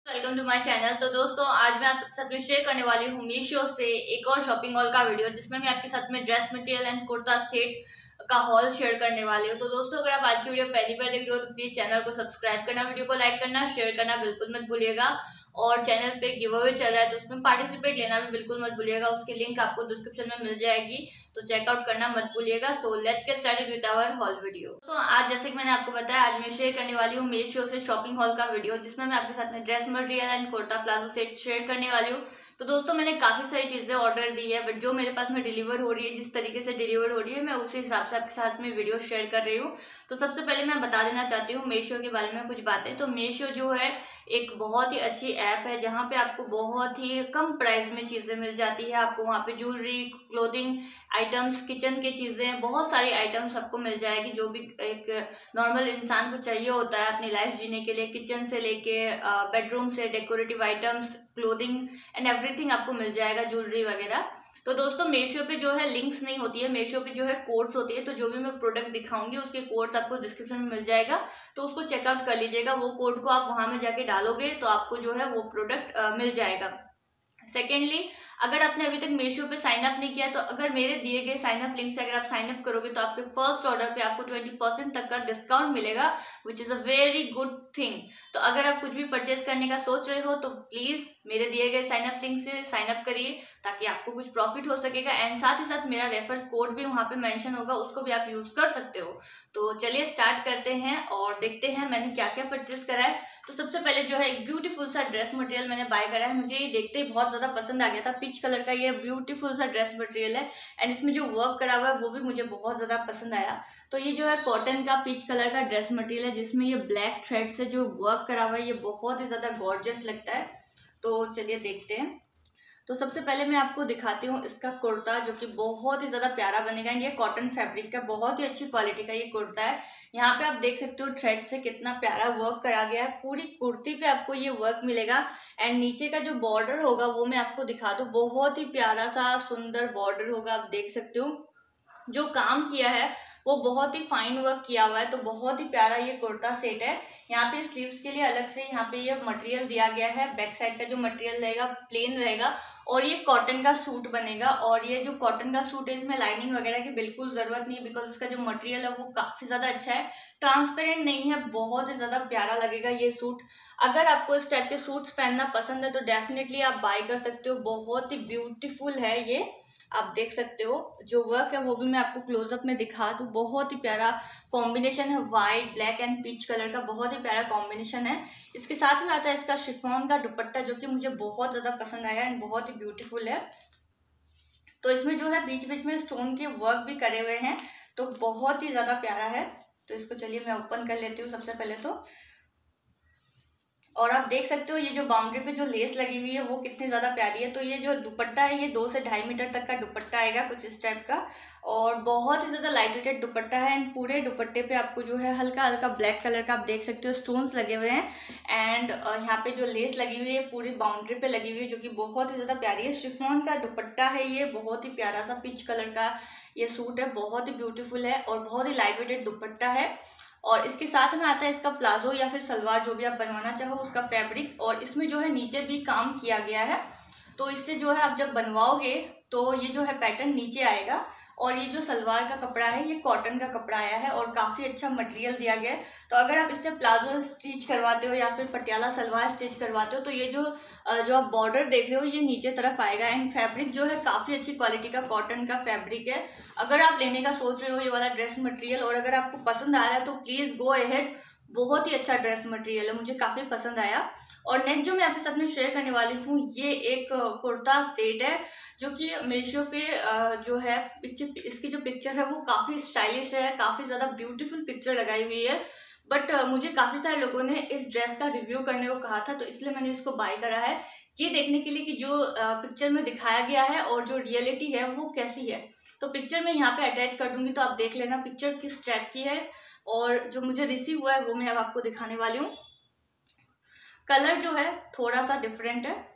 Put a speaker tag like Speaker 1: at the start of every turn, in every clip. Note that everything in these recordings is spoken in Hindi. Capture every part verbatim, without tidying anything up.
Speaker 1: Welcome to my channel. तो दोस्तों आज मैं आप सबके साथ में शेयर करने वाली हूँ मीशो से एक और शॉपिंग हॉल का वीडियो, जिसमें मैं आपके साथ में dress material and kurta set का हॉल शेयर करने वाली हूँ। तो दोस्तों अगर आप आज की वीडियो पहली बार देख रहे हो तो प्लीज चैनल को सब्सक्राइब करना, वीडियो को लाइक करना, शेयर करना बिल्कुल मत भूलिएगा। और चैनल पे गिव अवे चल रहा है तो उसमें पार्टिसिपेट लेना भी बिल्कुल मत भूलिएगा। उसकी लिंक आपको डिस्क्रिप्शन में मिल जाएगी, तो चेकआउट करना मत भूलिएगा। So let's get started with our haul video. तो आज जैसे कि मैंने आपको बताया, आज मैं शेयर करने वाली हूँ मीशो से शॉपिंग हॉल का वीडियो, जिसमें मैं आपके साथ में dress material and kurta palazzo set share करने वाली हूँ। तो दोस्तों मैंने काफी सारी चीजें ऑर्डर दी है, बट जो मेरे पास में डिलीवर हो रही है, जिस तरीके से डिलीवर हो रही है, मैं उसी हिसाब से आपके साथ में वीडियो शेयर कर रही हूँ। तो सबसे पहले मैं बता देना चाहती हूँ मीशो के बारे में कुछ बातें। तो मीशो जो है एक बहुत ही अच्छी ऐप है, जहाँ पे आपको बहुत ही कम प्राइस में चीजें मिल जाती है। आपको वहाँ पे ज्वेलरी, क्लोथिंग आइटम्स, किचन के चीजें, बहुत सारी आइटम्स आपको मिल जाएगी जो भी एक नॉर्मल इंसान को चाहिए होता है अपनी लाइफ जीने के लिए। किचन से लेके बेडरूम से decorative items, clothing and everything आपको मिल जाएगा, ज्वेलरी वगैरह। तो दोस्तों मीशो पे जो है लिंक्स नहीं होती है, मीशो पे जो है कोड्स होती है। तो जो भी मैं प्रोडक्ट दिखाऊंगी उसके कोड्स आपको डिस्क्रिप्शन में मिल जाएगा, तो उसको चेकआउट कर लीजिएगा। वो कोड को आप वहां में जाके डालोगे तो आपको जो है वो प्रोडक्ट मिल जाएगा। सेकेंडली, अगर आपने अभी तक मीशो पे साइन अप नहीं किया, तो अगर मेरे दिए गए साइन अप लिंक से अगर आप साइन अप करोगे तो आपके फर्स्ट ऑर्डर पे आपको ट्वेंटी परसेंट तक का डिस्काउंट मिलेगा, which is a very good thing. तो अगर आप कुछ भी परचेज करने का सोच रहे हो तो प्लीज मेरे दिए गए साइन अप लिंक से साइन अप करिए, ताकि आपको कुछ प्रॉफिट हो सकेगा। एंड साथ ही साथ मेरा रेफर कोड भी वहां पे मेंशन होगा, उसको भी आप यूज कर सकते हो। तो चलिए स्टार्ट करते हैं और देखते हैं मैंने क्या क्या परचेज करा है। तो सबसे पहले जो है एक ब्यूटीफुल सा ड्रेस मटेरियल मैंने बाय करा है। मुझे ये देखते ही बहुत ज्यादा पसंद आ गया था। पिच कलर का ये ब्यूटीफुल सा ड्रेस मटेरियल है, एंड इसमें जो वर्क करा हुआ है वो भी मुझे बहुत ज्यादा पसंद आया। तो ये जो है कॉटन का पिच कलर का ड्रेस मटेरियल है, जिसमें ये ब्लैक थ्रेड से जो वर्क करा हुआ है, ये बहुत ही ज्यादा गॉर्जियस लगता है। तो चलिए देखते हैं। तो सबसे पहले मैं आपको दिखाती हूँ इसका कुर्ता, जो कि बहुत ही ज्यादा प्यारा बनेगा। ये कॉटन फैब्रिक का बहुत ही अच्छी क्वालिटी का ये कुर्ता है। यहाँ पे आप देख सकते हो थ्रेड से कितना प्यारा वर्क करा गया है। पूरी कुर्ती पे आपको ये वर्क मिलेगा। एंड नीचे का जो बॉर्डर होगा वो मैं आपको दिखा दूँ, बहुत ही प्यारा सा सुंदर बॉर्डर होगा। आप देख सकते हो जो काम किया है वो बहुत ही फाइन वर्क किया हुआ है। तो बहुत ही प्यारा ये कुर्ता सेट है। यहाँ पे स्लीव्स के लिए अलग से यहाँ पे ये मटेरियल दिया गया है। बैक साइड का जो मटेरियल रहेगा प्लेन रहेगा, और ये कॉटन का सूट बनेगा। और ये जो कॉटन का सूट है, इसमें लाइनिंग वगैरह की बिल्कुल जरूरत नहीं, बिकॉज इसका जो मटेरियल है वो काफी ज्यादा अच्छा है, ट्रांसपेरेंट नहीं है, बहुत ही ज्यादा प्यारा लगेगा ये सूट। अगर आपको इस टाइप के सूट्स पहनना पसंद है तो डेफिनेटली आप बाय कर सकते हो। बहुत ही ब्यूटीफुल है ये, आप देख सकते हो। जो वर्क है वो भी मैं आपको क्लोजअप में दिखा दूँ। बहुत ही प्यारा कॉम्बिनेशन है, white, black and peach colour का बहुत ही प्यारा कॉम्बिनेशन है। इसके साथ में आता है इसका शिफॉन का दुपट्टा, जो कि मुझे बहुत ज्यादा पसंद आया एंड बहुत ही ब्यूटीफुल है। तो इसमें जो है बीच बीच में स्टोन के वर्क भी करे हुए हैं, तो बहुत ही ज्यादा प्यारा है। तो इसको चलिए मैं ओपन कर लेती हूँ सबसे पहले तो। और आप देख सकते हो ये जो बाउंड्री पे जो लेस लगी हुई है वो कितनी ज्यादा प्यारी है। तो ये जो दुपट्टा है ये दो से ढाई मीटर तक का दुपट्टा आएगा, कुछ इस टाइप का, और बहुत ही ज्यादा लाइट वेटेड दुपट्टा है। एंड पूरे दुपट्टे पे आपको जो है हल्का हल्का ब्लैक कलर का आप देख सकते हो स्टोन्स लगे हुए हैं। एंड यहाँ पे जो लेस लगी हुई है पूरी बाउंड्री पे लगी हुई है, जो कि बहुत ही ज्यादा प्यारी है। शिफॉन का दुपट्टा है ये, बहुत ही प्यारा सा पिच कलर का ये सूट है, बहुत ही ब्यूटीफुल है और बहुत ही लाइट वेटेड दुपट्टा है। और इसके साथ में आता है इसका प्लाजो या फिर सलवार, जो भी आप बनवाना चाहो उसका फैब्रिक। और इसमें जो है नीचे भी काम किया गया है, तो इससे जो है आप जब बनवाओगे तो ये जो है पैटर्न नीचे आएगा। और ये जो सलवार का कपड़ा है ये कॉटन का कपड़ा आया है और काफी अच्छा मटेरियल दिया गया है। तो अगर आप इससे प्लाजो स्टिच करवाते हो या फिर पटियाला सलवार स्टिच करवाते हो तो ये जो जो आप बॉर्डर देख रहे हो ये नीचे तरफ आएगा। एंड फैब्रिक जो है काफी अच्छी क्वालिटी का कॉटन का फैब्रिक है। अगर आप लेने का सोच रहे हो ये वाला ड्रेस मटेरियल और अगर आपको पसंद आ रहा है तो प्लीज गो अहेड। बहुत ही अच्छा ड्रेस मटेरियल है, मुझे काफी पसंद आया। और नेक्स्ट जो मैं आपके साथ में शेयर करने वाली हूँ ये एक कुर्ता सेट है, जो कि मीशो पे जो है पिक्चर, इसकी जो पिक्चर है वो काफी स्टाइलिश है, काफी ज्यादा ब्यूटीफुल पिक्चर लगाई हुई है। बट मुझे काफी सारे लोगों ने इस ड्रेस का रिव्यू करने को कहा था, तो इसलिए मैंने इसको बाय करा है, ये देखने के लिए कि जो पिक्चर में दिखाया गया है और जो रियलिटी है वो कैसी है। तो पिक्चर मैं यहाँ पे अटैच कर दूंगी, तो आप देख लेना पिक्चर किस टाइप की है। और जो मुझे रिसीव हुआ है वो मैं अब आपको दिखाने वाली हूँ। कलर जो है थोड़ा सा डिफरेंट है,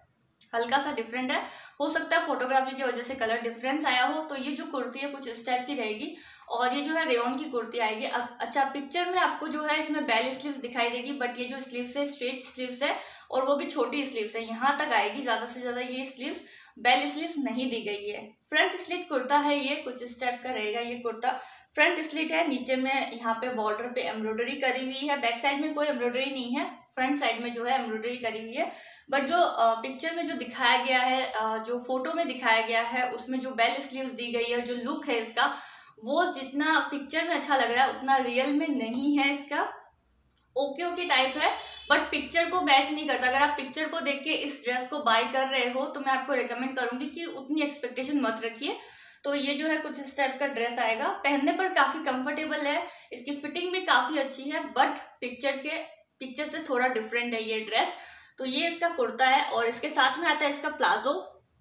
Speaker 1: हल्का सा डिफरेंट है, हो सकता है फोटोग्राफी की वजह से कलर डिफरेंस आया हो। तो ये जो कुर्ती है कुछ इस टाइप की रहेगी और ये जो है रेयॉन की कुर्ती आएगी। अब अच्छा, पिक्चर में आपको जो है इसमें बेल स्लीव्स दिखाई देगी, बट ये जो स्लीव्स है स्ट्रेट स्लीव्स है और वो भी छोटी स्लीव्स है, यहाँ तक आएगी, ज्यादा से ज्यादा ये स्लीव्स बेल स्लीव्स नहीं दी गई है। फ्रंट स्लिट कुर्ता है, ये कुछ इस टाइप का रहेगा। ये कुर्ता फ्रंट स्लिट है, नीचे में यहाँ पे बॉर्डर पे एम्ब्रॉयडरी करी हुई है, बैक साइड में कोई एम्ब्रॉयडरी नहीं है, फ्रंट साइड में जो है एम्ब्रॉयडरी करी हुई है। बट जो पिक्चर में जो दिखाया गया है, जो फोटो में दिखाया गया है, उसमें जो बेल स्लीव्स दी गई है, जो लुक है इसका, वो जितना पिक्चर में अच्छा लग रहा है उतना रियल में नहीं है। इसका ओके ओके टाइप है, बट पिक्चर को मैच नहीं करता। अगर आप पिक्चर को देख के इस ड्रेस को बाय कर रहे हो तो मैं आपको रिकमेंड करूंगी कि उतनी एक्सपेक्टेशन मत रखिए। तो ये जो है कुछ इस टाइप का ड्रेस आएगा, पहनने पर काफी कंफर्टेबल है, इसकी फिटिंग भी काफी अच्छी है, बट पिक्चर के पिक्चर से थोड़ा डिफरेंट है ये ड्रेस। तो ये इसका कुर्ता है और इसके साथ में आता है इसका प्लाजो,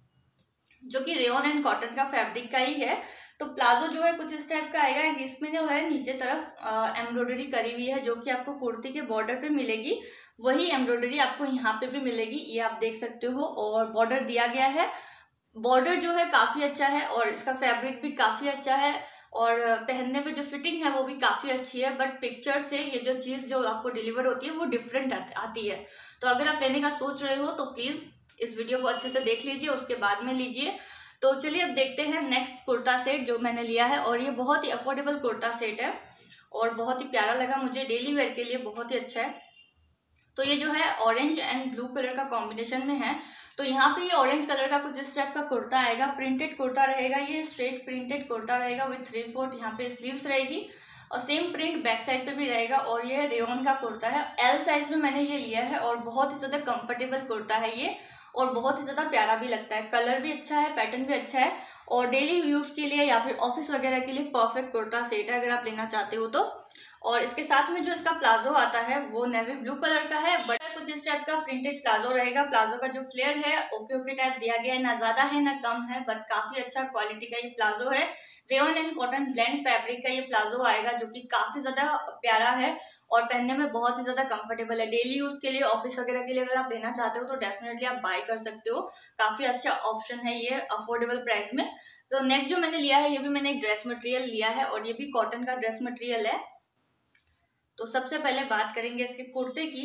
Speaker 1: जो कि रेयॉन एंड कॉटन का फैब्रिक का ही है। तो प्लाजो जो है कुछ इस टाइप का आएगा एंड इसमें जो है नीचे तरफ एम्ब्रॉयडरी करी हुई है, जो कि आपको कुर्ती के बॉर्डर पे मिलेगी, वही एम्ब्रॉयडरी आपको यहाँ पे भी मिलेगी, ये आप देख सकते हो। और बॉर्डर दिया गया है, बॉर्डर जो है काफी अच्छा है और इसका फैब्रिक भी काफी अच्छा है और पहनने में जो फिटिंग है वो भी काफी अच्छी है। बट पिक्चर से ये जो चीज जो आपको डिलीवर होती है वो डिफरेंट आती है। तो अगर आप लेने का सोच रहे हो तो प्लीज इस वीडियो को अच्छे से देख लीजिए, उसके बाद में लीजिए। तो चलिए अब देखते हैं नेक्स्ट कुर्ता सेट जो मैंने लिया है, और ये बहुत ही अफोर्डेबल कुर्ता सेट है और बहुत ही प्यारा लगा मुझे, डेली वेयर के लिए बहुत ही अच्छा है। तो ये जो है ऑरेंज एंड ब्लू कलर का कॉम्बिनेशन में है। तो यहाँ पे ये ऑरेंज कलर का कुछ इस टाइप का कुर्ता आएगा, प्रिंटेड कुर्ता रहेगा, ये स्ट्रेट प्रिंटेड कुर्ता रहेगा विथ थ्री फोर्थ यहाँ पे स्लीव्स रहेगी और सेम प्रिंट बैक साइड पे भी रहेगा। और ये रेयॉन का कुर्ता है, एल साइज में मैंने ये लिया है और बहुत ही ज्यादा कंफर्टेबल कुर्ता है ये और बहुत ही ज्यादा प्यारा भी लगता है, कलर भी अच्छा है, पैटर्न भी अच्छा है और डेली यूज के लिए या फिर ऑफिस वगैरह के लिए परफेक्ट कुर्ता सेट है अगर आप लेना चाहते हो तो। और इसके साथ में जो इसका प्लाजो आता है वो नेवी ब्लू कलर का है, बट कुछ इस टाइप का प्रिंटेड प्लाजो रहेगा। प्लाजो का जो फ्लेयर है ओके ओके टाइप दिया गया है, ना ज्यादा है ना कम है, बट काफी अच्छा क्वालिटी का ये प्लाजो है। Rayon and cotton blend fabric का ये प्लाजो आएगा, जो कि काफी ज्यादा प्यारा है और पहनने में बहुत ही ज्यादा कंफर्टेबल है। डेली यूज के लिए, ऑफिस वगैरह के लिए अगर आप लेना चाहते हो तो डेफिनेटली आप बाय कर सकते हो, काफी अच्छा ऑप्शन है ये अफोर्डेबल प्राइस में। तो नेक्स्ट जो मैंने लिया है, ये भी मैंने एक ड्रेस मटेरियल लिया है और ये भी कॉटन का ड्रेस मटेरियल है। तो सबसे पहले बात करेंगे इसके कुर्ते की।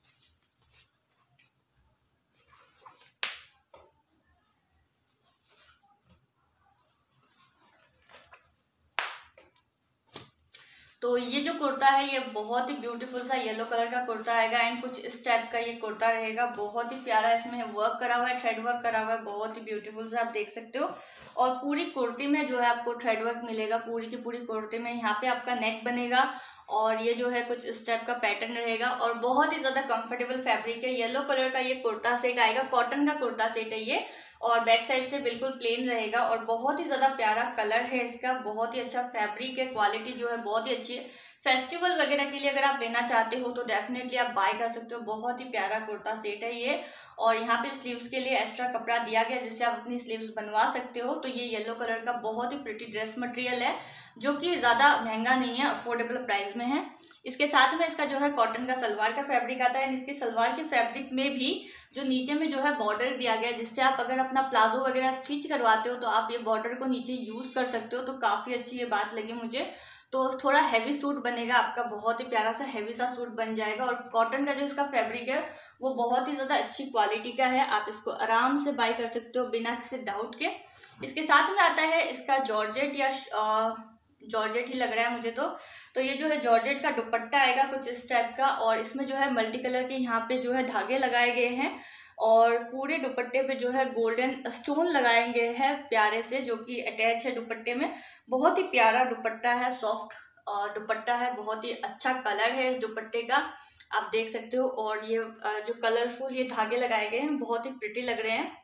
Speaker 1: तो ये जो कुर्ता है ये बहुत ही ब्यूटीफुल सा येलो कलर का कुर्ता आएगा एंड कुछ इस टाइप का ये कुर्ता रहेगा, बहुत ही प्यारा, इसमें वर्क करा हुआ है, थ्रेड वर्क करा हुआ है, बहुत ही ब्यूटीफुल सा आप देख सकते हो। और पूरी कुर्ती में जो है आपको थ्रेड वर्क मिलेगा, पूरी की पूरी कुर्ती में। यहाँ पे आपका नेक बनेगा और ये जो है कुछ इस टाइप का पैटर्न रहेगा और बहुत ही ज्यादा कंफर्टेबल फैब्रिक है। येलो कलर का ये कुर्ता सेट आएगा, कॉटन का कुर्ता सेट है ये और बैक साइड से बिल्कुल प्लेन रहेगा और बहुत ही ज्यादा प्यारा कलर है इसका, बहुत ही अच्छा फैब्रिक है, क्वालिटी जो है बहुत ही अच्छी है। फेस्टिवल वगैरह के लिए अगर आप लेना चाहते हो तो डेफिनेटली आप बाय कर सकते हो, बहुत ही प्यारा कुर्ता सेट है ये। और यहाँ पे स्लीव्स के लिए एक्स्ट्रा कपड़ा दिया गया जिससे आप अपनी स्लीव्स बनवा सकते हो। तो ये येलो कलर का बहुत ही प्रिटी ड्रेस मटेरियल है, जो कि ज्यादा महंगा नहीं है, अफोर्डेबल प्राइस में है। इसके साथ में इसका जो है कॉटन का सलवार का फैब्रिक आता है, इसके सलवार के फैब्रिक में भी जो नीचे में जो है बॉर्डर दिया गया है, जिससे आप अगर अपना प्लाजो वगैरह स्टिच करवाते हो तो आप ये बॉर्डर को नीचे यूज कर सकते हो। तो काफी अच्छी ये बात लगी मुझे। तो थोड़ा हैवी सूट बनेगा आपका, बहुत ही प्यारा सा हैवी सा सूट बन जाएगा। और कॉटन का जो इसका फैब्रिक है वो बहुत ही ज्यादा अच्छी क्वालिटी का है, आप इसको आराम से बाय कर सकते हो बिना किसी डाउट के। इसके साथ में आता है इसका जॉर्जेट या जॉर्जेट ही लग रहा है मुझे तो तो ये जो है जॉर्जेट का दुपट्टा आएगा कुछ इस टाइप का और इसमें जो है मल्टी कलर के यहाँ पे जो है धागे लगाए गए हैं और पूरे दुपट्टे पे जो है गोल्डन स्टोन लगाए गए हैं प्यारे से, जो कि अटैच है दुपट्टे में। बहुत ही प्यारा दुपट्टा है, सॉफ्ट दुपट्टा है, बहुत ही अच्छा कलर है इस दुपट्टे का, आप देख सकते हो। और ये जो कलरफुल ये धागे लगाए गए हैं बहुत ही प्रिटी लग रहे हैं।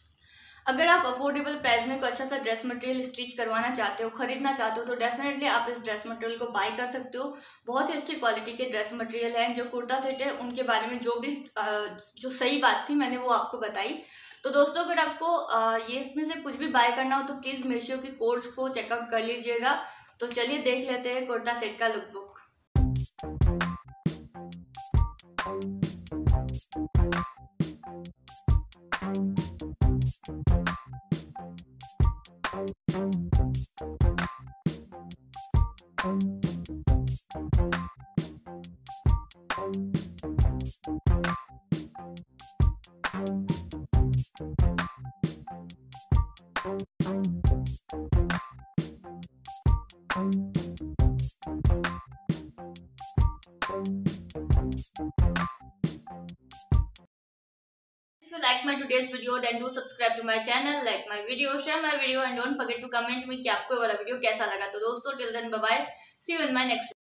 Speaker 1: अगर आप अफोर्डेबल प्राइस में कोई अच्छा सा ड्रेस मटेरियल स्टिच करवाना चाहते हो, खरीदना चाहते हो तो डेफिनेटली आप इस ड्रेस मटेरियल को बाय कर सकते हो। बहुत ही अच्छी क्वालिटी के ड्रेस मटेरियल हैं। जो कुर्ता सेट है उनके बारे में जो भी जो सही बात थी मैंने वो आपको बताई। तो दोस्तों अगर आपको ये इसमें से कुछ भी बाय करना हो तो प्लीज मीशो के कोर्स को चेकआउट कर लीजिएगा। तो चलिए देख लेते हैं कुर्ता सेट का look book. Thank you. If you like my today's video, then do subscribe to my channel, like my video, share my video, and don't forget to comment me कि आपको ये वाला वीडियो कैसा लगा। तो दोस्तों, till then, bye bye. See you in my next